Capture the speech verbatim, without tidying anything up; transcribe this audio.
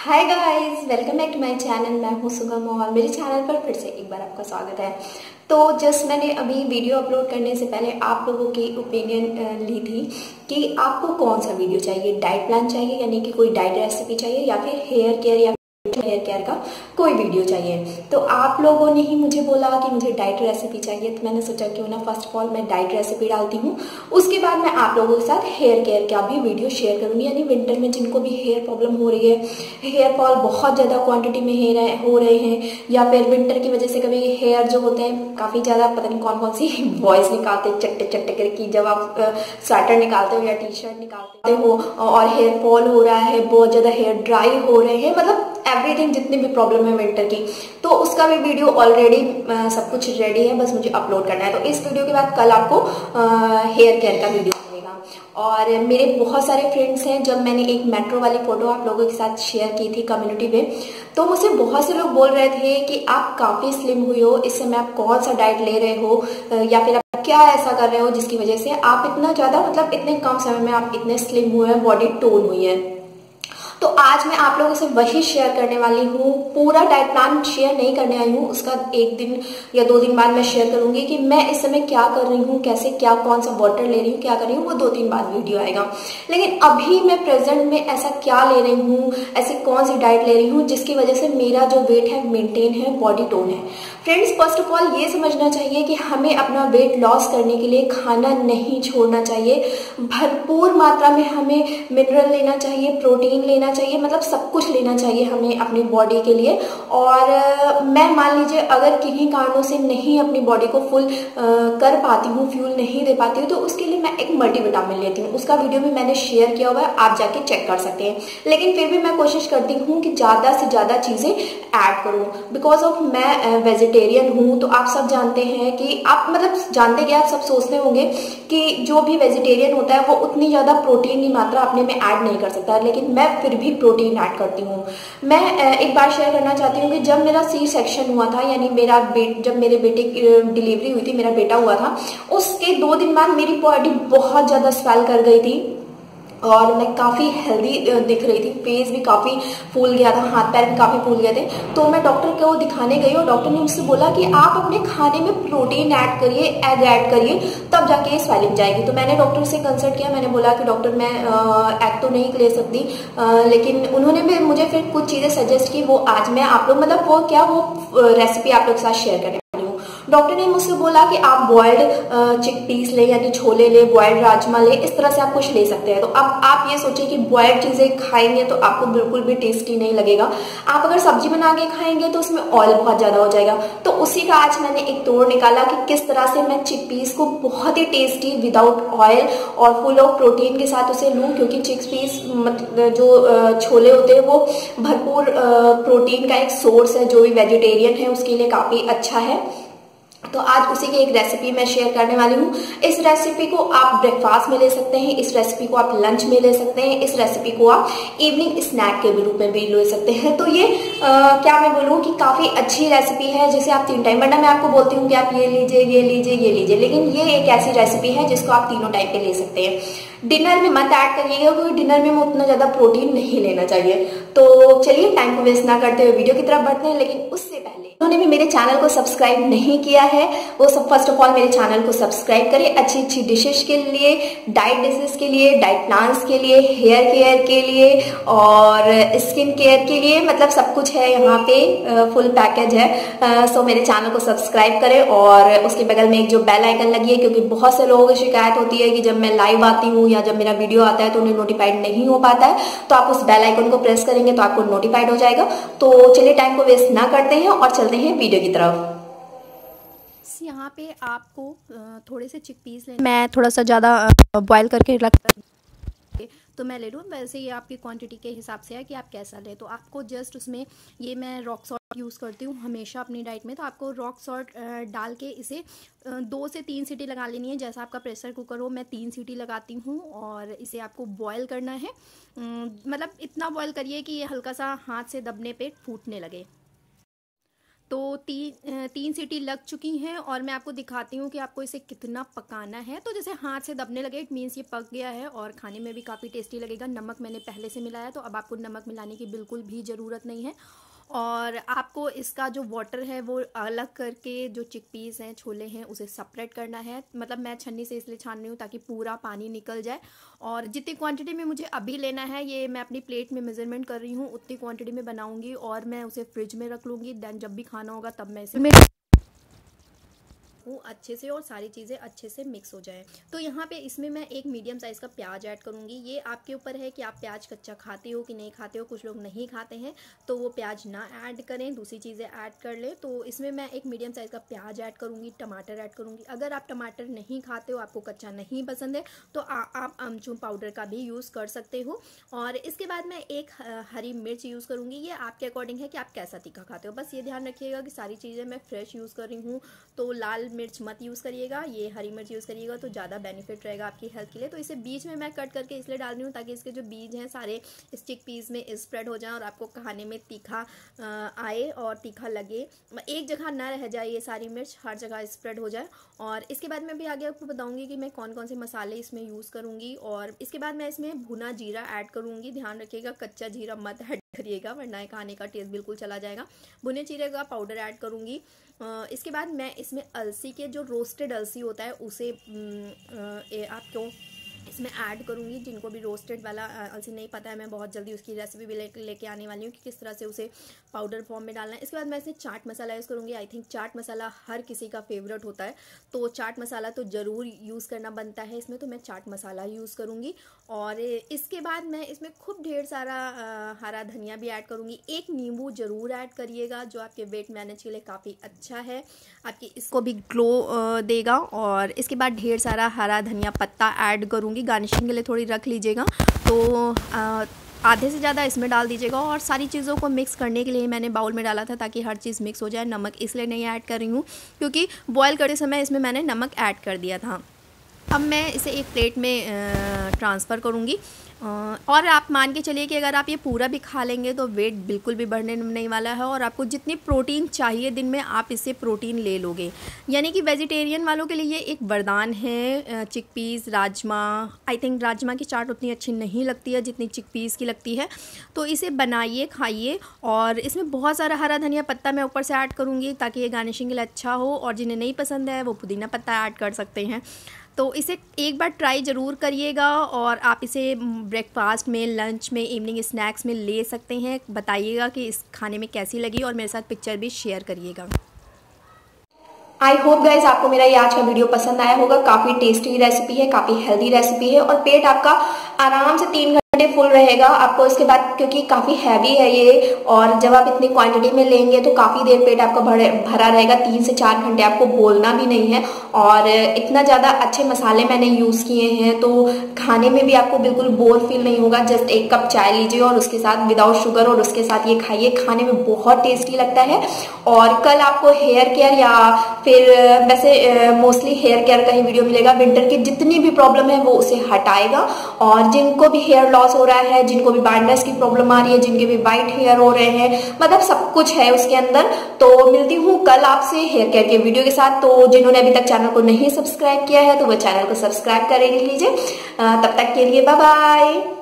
Hi guys, welcome back to my channel. मैं हूँ सुगम और मेरे चैनल पर फिर से एक बार आपका स्वागत है। तो जस्ट मैंने अभी वीडियो अपलोड करने से पहले आप लोगों की ओपिनियन ली थी कि आपको कौन सा वीडियो चाहिए। डाइट प्लान चाहिए यानी कि कोई डाइट रेसिपी चाहिए या फिर हेयर केयर या हेयर केयर का कोई वीडियो चाहिए। तो आप लोगों ने ही मुझे बोला कि मुझे डाइट रेसिपी चाहिए, तो मैंने सोचा क्यों ना फर्स्ट ऑफ ऑल मैं डाइट रेसिपी डालती हूँ। उसके बाद मैं आप लोगों के साथ हेयर केयर का भी वीडियो शेयर करूंगी। यानी विंटर में जिनको भी हेयर प्रॉब्लम हो रही है, हेयर फॉल बहुत ज्यादा क्वांटिटी में हेयर हो रहे हैं, या फिर विंटर की वजह से कभी हेयर जो होते हैं काफी ज्यादा पता नहीं कौन कौन सी वॉइस निकालते हैं चट्टे चट्टे करके, जब आप स्वेटर निकालते हो या टी शर्ट निकालते हो और हेयर फॉल हो रहा है, बहुत ज्यादा हेयर ड्राई हो रहे हैं, मतलब एवरीथिंग जितनी भी प्रॉब्लम है विंटर की, तो उसका भी वीडियो ऑलरेडी सब कुछ रेडी है, बस मुझे अपलोड करना है। तो इस वीडियो के बाद कल आपको हेयर केयर का वीडियो मिलेगा। और मेरे बहुत सारे फ्रेंड्स हैं, जब मैंने एक मेट्रो वाली फोटो आप लोगों के साथ शेयर की थी कम्युनिटी में, तो मुझसे बहुत से लोग बोल रहे थे कि आप काफी स्लिम हुई हो, इस समय आप कौन सा डाइट ले रहे हो या फिर आप क्या ऐसा कर रहे हो जिसकी वजह से आप इतना ज्यादा मतलब इतने कम समय में आप इतने स्लिम हुए हैं, बॉडी टोन हुई है। तो आज मैं आप लोगों से वही शेयर करने वाली हूँ। पूरा डाइट प्लान शेयर नहीं करने आई हूँ, उसका एक दिन या दो दिन बाद मैं शेयर करूंगी कि मैं इस समय क्या कर रही हूँ, कैसे क्या कौन सा वाटर ले रही हूँ, क्या कर रही हूँ, वो दो दिन बाद वीडियो आएगा। लेकिन अभी मैं प्रेजेंट में ऐसा क्या ले रही हूँ, ऐसी कौन सी डाइट ले रही हूँ जिसकी वजह से मेरा जो वेट है मेंटेन है, बॉडी टोन है। फ्रेंड्स, फर्स्ट ऑफ ऑल ये समझना चाहिए कि हमें अपना वेट लॉस करने के लिए खाना नहीं छोड़ना चाहिए। भरपूर मात्रा में हमें मिनरल लेना चाहिए, प्रोटीन लेना चाहिए, मतलब सब कुछ लेना चाहिए हमें अपनी बॉडी के लिए। और आ, मैं मान लीजिए अगर किन्हीं कारणों से नहीं अपनी बॉडी को फुल आ, कर पाती हूँ, फ्यूल नहीं दे पाती हूँ, तो उसके लिए मैं एक मल्टीविटामिन लेती हूँ। उसका वीडियो भी मैंने शेयर किया हुआ है, आप जाके चेक कर सकते हैं। लेकिन फिर भी मैं कोशिश करती हूँ कि ज्यादा से ज्यादा चीजें ऐड करूँ, बिकॉज ऑफ मैं वेजिटेरियन हूँ। तो आप सब जानते हैं कि आप मतलब जानते कि आप सब सोचते होंगे कि जो भी वेजिटेरियन होता है वो उतनी ज्यादा प्रोटीन की मात्रा अपने में ऐड नहीं कर सकता, लेकिन मैं फिर भी प्रोटीन ऐड करती हूँ। मैं एक बार शेयर करना चाहती हूँ कि जब मेरा सी सेक्शन हुआ था, यानी मेरा जब मेरे बेटे की डिलीवरी हुई थी, मेरा बेटा हुआ था, उसके दो दिन बाद मेरी बॉडी बहुत ज्यादा स्वेल कर गई थी और मैं काफी हेल्दी दिख रही थी। फेस भी काफी फूल गया था, हाथ पैर भी काफी फूल गए थे। तो मैं डॉक्टर को दिखाने गई और डॉक्टर ने मुझसे बोला कि आप अपने खाने में प्रोटीन ऐड करिए, एग ऐड करिए, तब जाके स्वेलिंग जाएगी। तो मैंने डॉक्टर से कंसल्ट किया, मैंने बोला कि डॉक्टर मैं एग तो नहीं ले सकती, आ, लेकिन उन्होंने भी मुझे फिर कुछ चीजें सजेस्ट की, वो आज मैं आप लोग मतलब वो क्या वो रेसिपी आप लोग के साथ शेयर करें। डॉक्टर ने मुझसे बोला कि आप बॉइल्ड चिकपीस ले, यानी छोले ले, बॉइल्ड राजमा ले, इस तरह से आप कुछ ले सकते हैं। तो अब आप ये सोचिए कि बॉइल्ड चीजें खाएंगे तो आपको बिल्कुल भी टेस्टी नहीं लगेगा। आप अगर सब्जी बना के खाएंगे तो उसमें ऑयल बहुत ज्यादा हो जाएगा। तो उसी का आज मैंने एक तोड़ निकाला कि किस तरह से मैं चिकपीस को बहुत ही टेस्टी विदाउट ऑयल और फुल ऑफ प्रोटीन के साथ उसे लूं, क्योंकि चिकपीस मतलब जो छोले होते हैं वो भरपूर प्रोटीन का एक सोर्स है, जो भी वेजिटेरियन है उसके लिए काफी अच्छा है। तो आज उसी की एक रेसिपी मैं शेयर करने वाली हूँ। इस रेसिपी को आप ब्रेकफास्ट में ले सकते हैं, इस रेसिपी को आप लंच में ले सकते हैं, इस रेसिपी को आप इवनिंग स्नैक के रूप में भी ले सकते हैं। तो ये आ, क्या मैं बोलूँ कि काफी अच्छी रेसिपी है जिसे आप तीन टाइम, वरना मैं आपको बोलती हूँ कि आप ये लीजिए ये लीजिए ये लीजिए, लेकिन ये एक ऐसी रेसिपी है जिसको आप तीनों टाइम पे ले सकते हैं। डिनर में मत ऐड करिएगा, क्योंकि डिनर में उतना ज्यादा प्रोटीन नहीं लेना चाहिए। तो चलिए टाइम को वेस्ट ना करते हुए वीडियो की तरफ बढ़ते हैं। लेकिन उससे पहले उन्होंने भी मेरे चैनल को सब्सक्राइब नहीं किया है, वो सब फर्स्ट ऑफ ऑल मेरे चैनल को सब्सक्राइब करें। अच्छी अच्छी डिशेस के लिए, डाइट डिशेस के लिए, डाइट प्लान्स के लिए, हेयर केयर के लिए और स्किन केयर के लिए, मतलब सब कुछ है यहाँ पे, फुल पैकेज है। सो मेरे चैनल को सब्सक्राइब करें और उसके बगल में एक जो बेल आइकन लगी है, क्योंकि बहुत से लोगों की शिकायत होती है कि जब मैं लाइव आती हूँ या जब मेरा वीडियो आता है तो उन्हें नोटिफाइड नहीं हो पाता है, तो आप उस बेल आइकन को प्रेस करेंगे तो आपको नोटिफाइड हो जाएगा। तो चलिए टाइम को वेस्ट ना करते हैं और चलते हैं वीडियो की तरफ। यहाँ पे आपको थोड़े से चिकपीस लेने, मैं थोड़ा सा ज़्यादा बॉयल करके रख तो मैं ले लूँ। वैसे ये आपकी क्वांटिटी के हिसाब से है कि आप कैसा ले। तो आपको जस्ट उसमें ये मैं रॉक सॉल्ट यूज़ करती हूँ हमेशा अपनी डाइट में, तो आपको रॉक सॉल्ट डाल के इसे दो से तीन सीटी लगा लेनी है। जैसा आपका प्रेशर कुकर हो, मैं तीन सीटी लगाती हूँ और इसे आपको बॉयल करना है। मतलब इतना बॉयल करिए कि ये हल्का सा हाथ से दबने पे फूटने लगे। तो तीन तीन सीटी लग चुकी हैं और मैं आपको दिखाती हूँ कि आपको इसे कितना पकाना है। तो जैसे हाथ से दबने लगे इट मीन्स ये पक गया है और खाने में भी काफ़ी टेस्टी लगेगा। नमक मैंने पहले से मिलाया, तो अब आपको नमक मिलाने की बिल्कुल भी ज़रूरत नहीं है। और आपको इसका जो वाटर है वो अलग करके, जो चिकपीस हैं, छोले हैं, उसे सेपरेट करना है। मतलब मैं छन्नी से इसलिए छान रही हूँ ताकि पूरा पानी निकल जाए। और जितनी क्वांटिटी में मुझे अभी लेना है, ये मैं अपनी प्लेट में मेजरमेंट कर रही हूँ, उतनी क्वांटिटी में बनाऊँगी और मैं उसे फ्रिज में रख लूँगी। देन जब भी खाना होगा तब मैं इसे वो अच्छे से और सारी चीज़ें अच्छे से मिक्स हो जाएं। तो यहाँ पे इसमें मैं एक मीडियम साइज़ का प्याज ऐड करूँगी। ये आपके ऊपर है कि आप प्याज कच्चा खाते हो कि नहीं खाते हो। कुछ लोग नहीं खाते हैं तो वो प्याज ना ऐड करें, दूसरी चीज़ें ऐड कर लें। तो इसमें मैं एक मीडियम साइज़ का प्याज ऐड करूँगी, टमाटर ऐड करूँगी। अगर आप टमाटर नहीं खाते हो, आपको कच्चा नहीं पसंद है, तो आ, आप अमचूर पाउडर का भी यूज़ कर सकते हो। और इसके बाद मैं एक हरी मिर्च यूज़ करूँगी। ये आपके अकॉर्डिंग है कि आप कैसा तीखा खाते हो। बस ये ध्यान रखिएगा कि सारी चीज़ें मैं फ्रेश यूज़ कर रही हूँ, तो लाल मिर्च मत यूज़ करिएगा, ये हरी मिर्च यूज़ करिएगा तो ज़्यादा बेनिफिट रहेगा आपकी हेल्थ के लिए। तो इसे बीच में मैं कट करके इसलिए डाल रही हूँ ताकि इसके जो बीज हैं सारे इस चिकपीस में स्प्रेड हो जाएं और आपको खाने में तीखा आए और तीखा लगे। एक जगह ना रह जाए, ये सारी मिर्च हर जगह स्प्रेड हो जाए। और इसके बाद मैं भी आगे आपको बताऊँगी कि मैं कौन कौन से मसाले इसमें यूज़ करूँगी। और इसके बाद मैं इसमें भुना जीरा ऐड करूँगी। ध्यान रखिएगा कच्चा जीरा मत ऐड करिएगा वरना खाने का टेस्ट बिल्कुल चला जाएगा। भुने जीरे का पाउडर ऐड करूँगी। इसके बाद मैं इसमें अलसी के, जो रोस्टेड अलसी होता है, उसे आपको इसमें ऐड करूँगी। जिनको भी रोस्टेड वाला अलसी नहीं पता है, मैं बहुत जल्दी उसकी रेसिपी भी लेके लेके आने वाली हूँ कि किस तरह से उसे पाउडर फॉर्म में डालना है। इसके बाद मैं इसमें चाट मसाला यूज़ करूँगी। आई थिंक चाट मसाला हर किसी का फेवरेट होता है, तो चाट मसाला तो ज़रूर यूज़ करना बनता है इसमें, तो मैं चाट मसाला यूज़ करूँगी। और इसके बाद मैं इसमें खूब ढेर सारा हरा धनिया भी ऐड करूँगी। एक नींबू ज़रूर ऐड करिएगा, जो आपके वेट मैनेज के लिए काफ़ी अच्छा है, आपकी इसको भी ग्लो देगा। और इसके बाद ढेर सारा हरा धनिया पत्ता ऐड करूँगी। गार्निशिंग के लिए थोड़ी रख लीजिएगा, तो आ, आधे से ज़्यादा इसमें डाल दीजिएगा। और सारी चीज़ों को मिक्स करने के लिए मैंने बाउल में डाला था ताकि हर चीज़ मिक्स हो जाए। नमक इसलिए नहीं ऐड कर रही हूँ क्योंकि बॉयल करते समय इसमें मैंने नमक ऐड कर दिया था। अब मैं इसे एक प्लेट में ट्रांसफ़र करूँगी। और आप मान के चलिए कि अगर आप ये पूरा भी खा लेंगे तो वेट बिल्कुल भी बढ़ने नहीं वाला है और आपको जितनी प्रोटीन चाहिए दिन में आप इससे प्रोटीन ले लोगे। यानी कि वेजिटेरियन वालों के लिए ये एक वरदान है। Chickpeas, rajma, I think rajma की चाट उतनी अच्छी नहीं लगती है जितनी चिकपीस की लगती है। तो इसे बनाइए, खाइए। और इसमें बहुत सारा हरा धनिया पत्ता मैं ऊपर से ऐड करूँगी ताकि ये गार्निशिंग के लिए अच्छा हो। और जिन्हें नहीं पसंद है वो पुदीना पत्ता ऐड कर सकते हैं। तो इसे एक बार ट्राई ज़रूर करिएगा और आप इसे ब्रेकफास्ट में, लंच में, इवनिंग स्नैक्स में ले सकते हैं। बताइएगा कि इस खाने में कैसी लगी और मेरे साथ पिक्चर भी शेयर करिएगा। आई होप गाइज आपको मेरा ये आज का वीडियो पसंद आया होगा। काफी टेस्टी रेसिपी है, काफी हेल्दी रेसिपी है और पेट आपका आराम से तीन घंटे फुल रहेगा आपको इसके बाद, क्योंकि काफी हैवी है ये। और जब आप इतनी क्वांटिटी में लेंगे तो काफी देर पेट आपका भरा रहेगा, तीन से चार घंटे आपको बोलना भी नहीं है। और इतना ज्यादा अच्छे मसाले मैंने यूज किए हैं तो खाने में भी आपको बिल्कुल बोर फील नहीं होगा। जस्ट एक कप चाय लीजिए और उसके साथ विदाउट शुगर और उसके साथ ये खाइए, खाने में बहुत टेस्टी लगता है। और कल आपको हेयर केयर या फिर वैसे मोस्टली हेयर केयर का ही वीडियो मिलेगा। विंटर की जितनी भी प्रॉब्लम है वो उसे हटाएगा। और जिनको भी हेयर लॉस हो रहा है, जिनको भी बार्डनेस की प्रॉब्लम आ रही है, जिनके भी वाइट हेयर हो रहे हैं, मतलब सब कुछ है उसके अंदर। तो मिलती हूँ कल आपसे हेयर केयर के वीडियो के साथ। तो जिन्होंने अभी तक चैनल को नहीं सब्सक्राइब किया है तो वो चैनल को सब्सक्राइब कर लीजिए। तब तक के लिए बाय बाय।